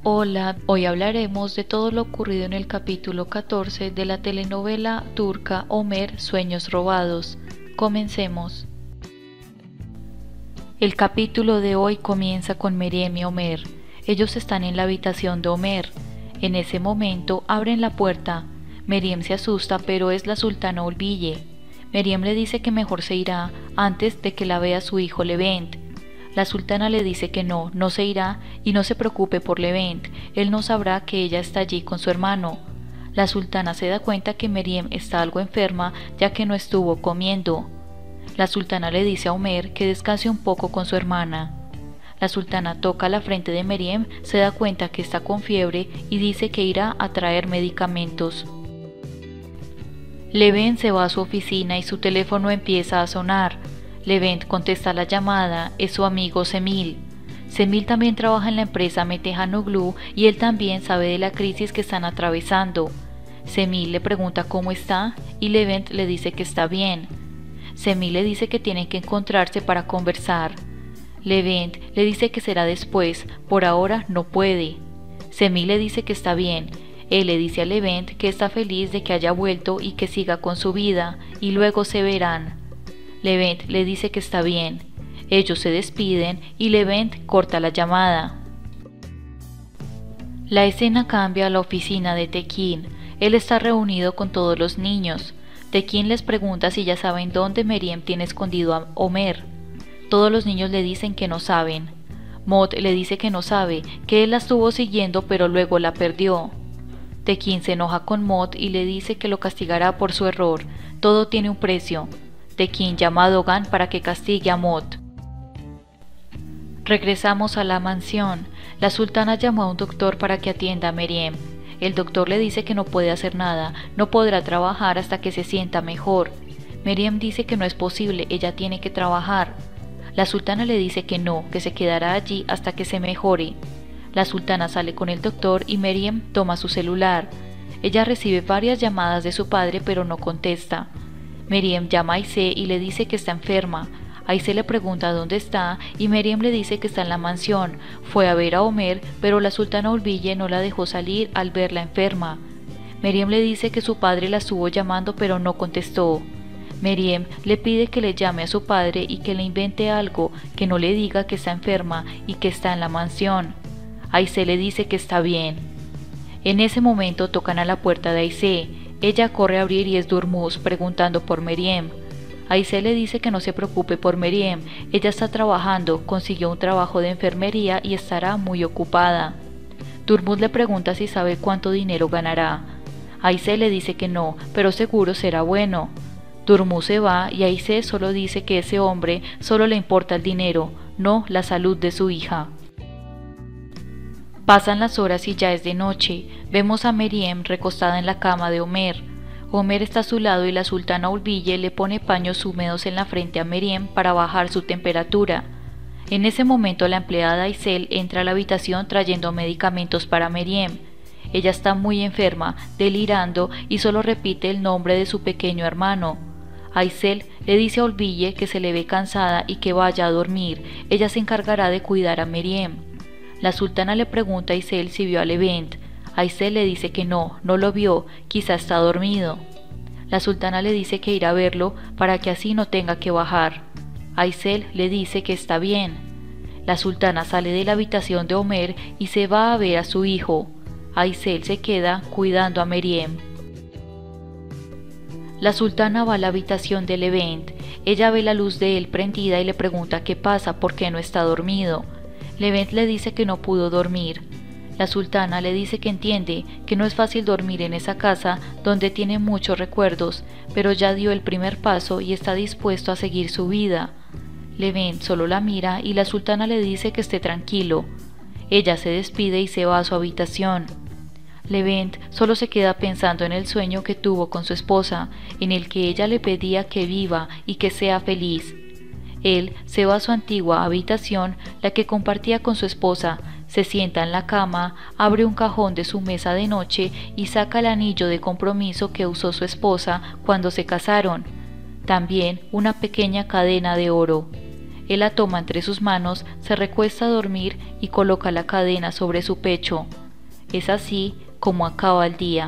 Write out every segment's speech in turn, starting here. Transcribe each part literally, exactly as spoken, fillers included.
Hola, hoy hablaremos de todo lo ocurrido en el capítulo catorce de la telenovela turca Ömer, Sueños Robados. Comencemos. El capítulo de hoy comienza con Meryem y Ömer. Ellos están en la habitación de Ömer. En ese momento abren la puerta. Meryem se asusta, pero es la sultana Ulviye. Meryem le dice que mejor se irá antes de que la vea su hijo Levent. La sultana le dice que no, no se irá y no se preocupe por Levent, él no sabrá que ella está allí con su hermano. La sultana se da cuenta que Meryem está algo enferma ya que no estuvo comiendo. La sultana le dice a Ömer que descanse un poco con su hermana. La sultana toca la frente de Meryem, se da cuenta que está con fiebre y dice que irá a traer medicamentos. Levent se va a su oficina y su teléfono empieza a sonar. Levent contesta la llamada, es su amigo Semil. Semil también trabaja en la empresa Metehanoglu y él también sabe de la crisis que están atravesando. Semil le pregunta cómo está y Levent le dice que está bien. Semil le dice que tienen que encontrarse para conversar. Levent le dice que será después, por ahora no puede. Semil le dice que está bien. Él le dice a Levent que está feliz de que haya vuelto y que siga con su vida, y luego se verán. Levent le dice que está bien. Ellos se despiden y Levent corta la llamada. La escena cambia a la oficina de Tekin. Él está reunido con todos los niños. Tekin les pregunta si ya saben dónde Meryem tiene escondido a Ömer. Todos los niños le dicen que no saben. Mot le dice que no sabe, que él la estuvo siguiendo pero luego la perdió. Tekin se enoja con Mot y le dice que lo castigará por su error. Todo tiene un precio. Tekin llama a Dogan para que castigue a Mot. Regresamos a la mansión. La sultana llamó a un doctor para que atienda a Meryem. El doctor le dice que no puede hacer nada, no podrá trabajar hasta que se sienta mejor. Meryem dice que no es posible, ella tiene que trabajar. La sultana le dice que no, que se quedará allí hasta que se mejore. La sultana sale con el doctor y Meryem toma su celular. Ella recibe varias llamadas de su padre pero no contesta. Meryem llama a Aysé y le dice que está enferma. Aysé le pregunta dónde está y Meryem le dice que está en la mansión. Fue a ver a Ömer, pero la sultana Ulviye no la dejó salir al verla enferma. Meryem le dice que su padre la estuvo llamando pero no contestó. Meryem le pide que le llame a su padre y que le invente algo, que no le diga que está enferma y que está en la mansión. Aysé le dice que está bien. En ese momento tocan a la puerta de Aysé. Ella corre a abrir y es Durmuz preguntando por Meryem. Aysé le dice que no se preocupe por Meryem, ella está trabajando, consiguió un trabajo de enfermería y estará muy ocupada. Durmuz le pregunta si sabe cuánto dinero ganará. Aysé le dice que no, pero seguro será bueno. Durmuz se va y Aysé solo dice que ese hombre solo le importa el dinero, no la salud de su hija. Pasan las horas y ya es de noche. Vemos a Meryem recostada en la cama de Ömer. Ömer está a su lado y la sultana Ulviye le pone paños húmedos en la frente a Meryem para bajar su temperatura. En ese momento la empleada Aysel entra a la habitación trayendo medicamentos para Meryem. Ella está muy enferma, delirando y solo repite el nombre de su pequeño hermano. Aysel le dice a Ulviye que se le ve cansada y que vaya a dormir. Ella se encargará de cuidar a Meryem. La sultana le pregunta a Aysel si vio a Levent. Aysel le dice que no, no lo vio, quizá está dormido. La sultana le dice que irá a verlo para que así no tenga que bajar. Aysel le dice que está bien. La sultana sale de la habitación de Ömer y se va a ver a su hijo. Aysel se queda cuidando a Meryem. La sultana va a la habitación de Levent. Ella ve la luz de él prendida y le pregunta qué pasa, por qué no está dormido. Levent le dice que no pudo dormir. La sultana le dice que entiende que no es fácil dormir en esa casa donde tiene muchos recuerdos, pero ya dio el primer paso y está dispuesto a seguir su vida. Levent solo la mira y la sultana le dice que esté tranquilo. Ella se despide y se va a su habitación. Levent solo se queda pensando en el sueño que tuvo con su esposa, en el que ella le pedía que viva y que sea feliz. Él se va a su antigua habitación, la que compartía con su esposa, se sienta en la cama, abre un cajón de su mesa de noche y saca el anillo de compromiso que usó su esposa cuando se casaron. También una pequeña cadena de oro. Él la toma entre sus manos, se recuesta a dormir y coloca la cadena sobre su pecho. Es así como acaba el día.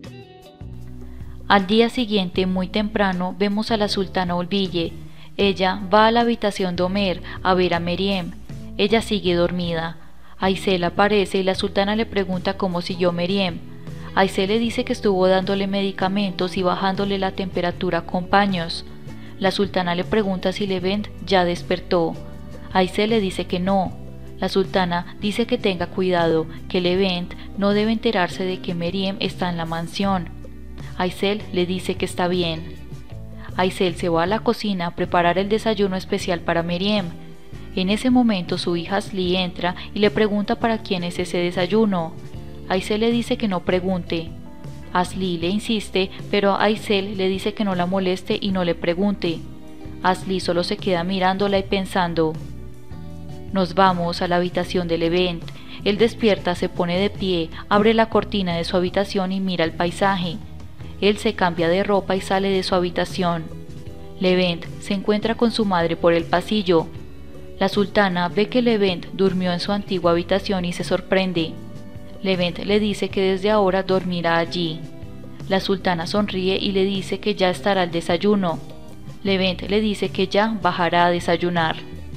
Al día siguiente, muy temprano, vemos a la sultana Olbille. Ella va a la habitación de Omer a ver a Meryem. Ella sigue dormida. Aysel aparece y la sultana le pregunta cómo siguió Meryem. Aysel le dice que estuvo dándole medicamentos y bajándole la temperatura con paños. La sultana le pregunta si Levent ya despertó. Aysel le dice que no. La sultana dice que tenga cuidado, que Levent no debe enterarse de que Meryem está en la mansión. Aysel le dice que está bien. Aysel se va a la cocina a preparar el desayuno especial para Meryem. En ese momento su hija Asli entra y le pregunta para quién es ese desayuno. Aysel le dice que no pregunte. Asli le insiste, pero Aysel le dice que no la moleste y no le pregunte. Asli solo se queda mirándola y pensando. Nos vamos a la habitación de Levent. Él despierta, se pone de pie, abre la cortina de su habitación y mira el paisaje. Él se cambia de ropa y sale de su habitación. Levent se encuentra con su madre por el pasillo. La sultana ve que Levent durmió en su antigua habitación y se sorprende. Levent le dice que desde ahora dormirá allí. La sultana sonríe y le dice que ya estará el desayuno. Levent le dice que ya bajará a desayunar.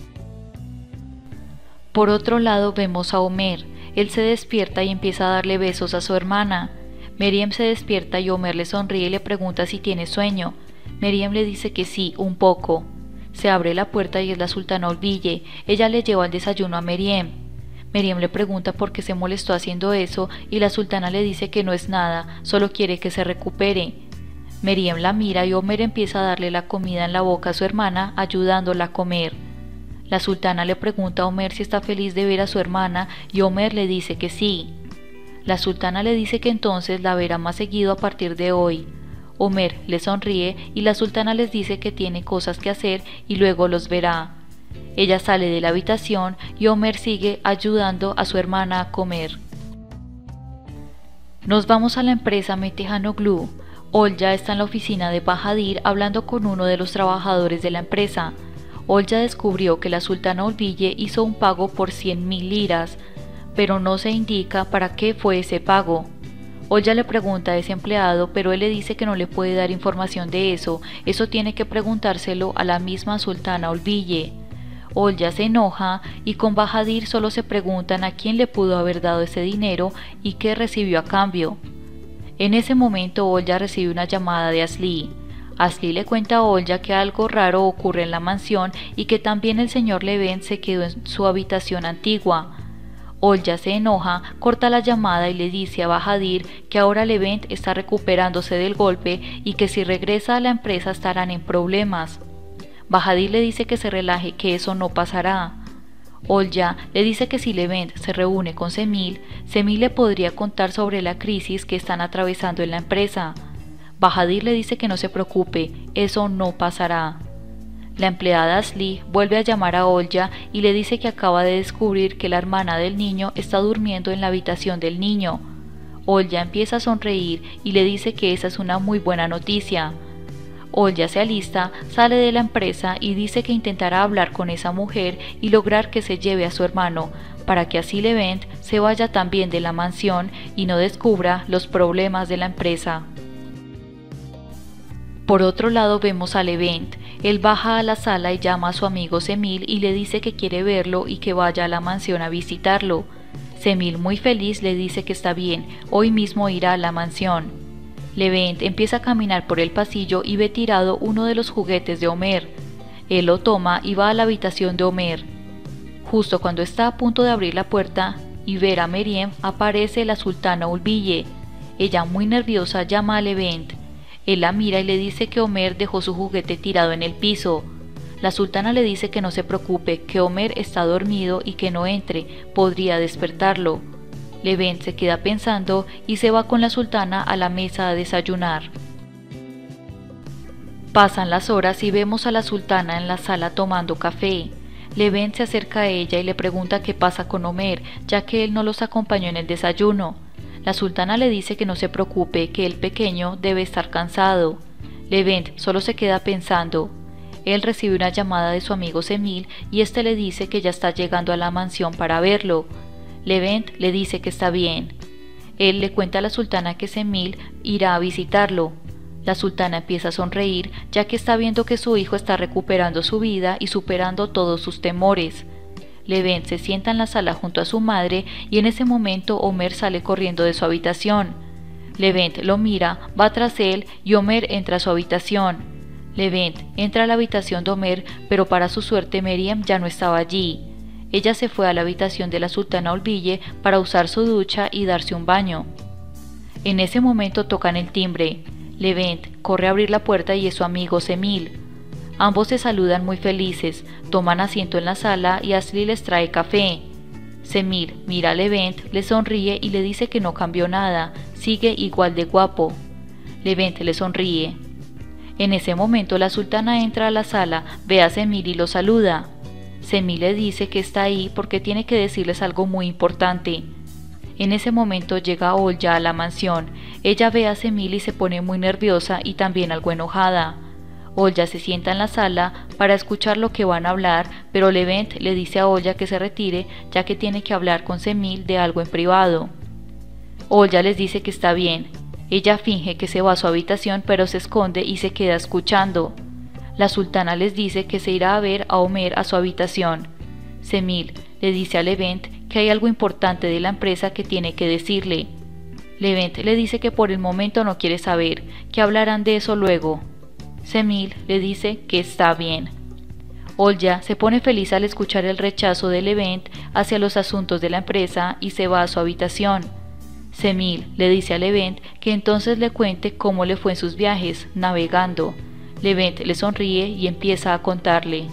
Por otro lado vemos a Omer. Él se despierta y empieza a darle besos a su hermana. Meryem se despierta y Omer le sonríe y le pregunta si tiene sueño. Meryem le dice que sí, un poco. Se abre la puerta y es la sultana Olbille. Ella le lleva el desayuno a Meryem. Meryem le pregunta por qué se molestó haciendo eso y la sultana le dice que no es nada, solo quiere que se recupere. Meryem la mira y Omer empieza a darle la comida en la boca a su hermana, ayudándola a comer. La sultana le pregunta a Omer si está feliz de ver a su hermana y Omer le dice que sí. La sultana le dice que entonces la verá más seguido a partir de hoy. Omer le sonríe y la sultana les dice que tiene cosas que hacer y luego los verá. Ella sale de la habitación y Omer sigue ayudando a su hermana a comer. Nos vamos a la empresa Metehanoglu. Olya está en la oficina de Bahadir hablando con uno de los trabajadores de la empresa. Olya descubrió que la sultana Olbille hizo un pago por cien mil liras, pero no se indica para qué fue ese pago. Olya le pregunta a ese empleado, pero él le dice que no le puede dar información de eso, eso tiene que preguntárselo a la misma sultana Olbille. Olya se enoja y con Bahadir solo se preguntan a quién le pudo haber dado ese dinero y qué recibió a cambio. En ese momento Olya recibe una llamada de Asli. Asli le cuenta a Olya que algo raro ocurre en la mansión y que también el señor Levent se quedó en su habitación antigua. Olya se enoja, corta la llamada y le dice a Bahadir que ahora Levent está recuperándose del golpe y que si regresa a la empresa estarán en problemas. Bahadir le dice que se relaje, que eso no pasará. Olya le dice que si Levent se reúne con Semil, Semil le podría contar sobre la crisis que están atravesando en la empresa. Bahadir le dice que no se preocupe, eso no pasará. La empleada Asli vuelve a llamar a Olya y le dice que acaba de descubrir que la hermana del niño está durmiendo en la habitación del niño. Olya empieza a sonreír y le dice que esa es una muy buena noticia. Olya se alista, sale de la empresa y dice que intentará hablar con esa mujer y lograr que se lleve a su hermano, para que así Levent se vaya también de la mansión y no descubra los problemas de la empresa. Por otro lado vemos a Levent. Él baja a la sala y llama a su amigo Semil y le dice que quiere verlo y que vaya a la mansión a visitarlo. Semil, muy feliz, le dice que está bien, hoy mismo irá a la mansión. Levent empieza a caminar por el pasillo y ve tirado uno de los juguetes de Omer. Él lo toma y va a la habitación de Omer. Justo cuando está a punto de abrir la puerta y ver a Meryem, aparece la sultana Olbille. Ella, muy nerviosa, llama a Levent. Él la mira y le dice que Omer dejó su juguete tirado en el piso. La sultana le dice que no se preocupe, que Omer está dormido y que no entre, podría despertarlo. Levent se queda pensando y se va con la sultana a la mesa a desayunar. Pasan las horas y vemos a la sultana en la sala tomando café. Levent se acerca a ella y le pregunta qué pasa con Omer, ya que él no los acompañó en el desayuno. La sultana le dice que no se preocupe, que el pequeño debe estar cansado. Levent solo se queda pensando. Él recibe una llamada de su amigo Semil y este le dice que ya está llegando a la mansión para verlo. Levent le dice que está bien. Él le cuenta a la sultana que Semil irá a visitarlo. La sultana empieza a sonreír ya que está viendo que su hijo está recuperando su vida y superando todos sus temores. Levent se sienta en la sala junto a su madre y en ese momento Omer sale corriendo de su habitación. Levent lo mira, va tras él y Omer entra a su habitación. Levent entra a la habitación de Omer, pero para su suerte Meryem ya no estaba allí. Ella se fue a la habitación de la sultana Olbille para usar su ducha y darse un baño. En ese momento tocan el timbre. Levent corre a abrir la puerta y es su amigo Semil. Ambos se saludan muy felices, toman asiento en la sala y Asli les trae café. Semil mira a Levent, le sonríe y le dice que no cambió nada, sigue igual de guapo. Levent le sonríe. En ese momento la sultana entra a la sala, ve a Semil y lo saluda. Semil le dice que está ahí porque tiene que decirles algo muy importante. En ese momento llega Olya a la mansión. Ella ve a Semil y se pone muy nerviosa y también algo enojada. Olya se sienta en la sala para escuchar lo que van a hablar, pero Levent le dice a Olya que se retire ya que tiene que hablar con Semil de algo en privado. Olya les dice que está bien. Ella finge que se va a su habitación pero se esconde y se queda escuchando. La sultana les dice que se irá a ver a Omer a su habitación. Semil le dice a Levent que hay algo importante de la empresa que tiene que decirle. Levent le dice que por el momento no quiere saber, que hablarán de eso luego. Semil le dice que está bien. Olya se pone feliz al escuchar el rechazo de Levent hacia los asuntos de la empresa y se va a su habitación. Semil le dice a Levent que entonces le cuente cómo le fue en sus viajes, navegando. Levent le sonríe y empieza a contarle.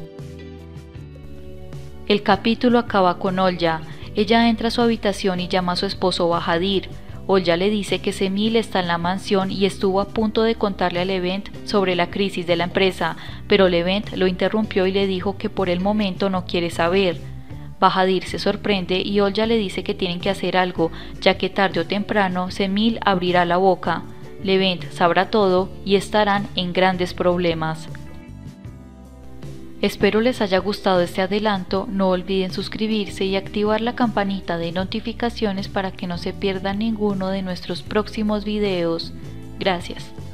El capítulo acaba con Olya. Ella entra a su habitación y llama a su esposo Bahadir. Olya le dice que Semil está en la mansión y estuvo a punto de contarle a Levent sobre la crisis de la empresa, pero Levent lo interrumpió y le dijo que por el momento no quiere saber. Bahadir se sorprende y Olya le dice que tienen que hacer algo, ya que tarde o temprano Semil abrirá la boca. Levent sabrá todo y estarán en grandes problemas. Espero les haya gustado este adelanto, no olviden suscribirse y activar la campanita de notificaciones para que no se pierdan ninguno de nuestros próximos videos. Gracias.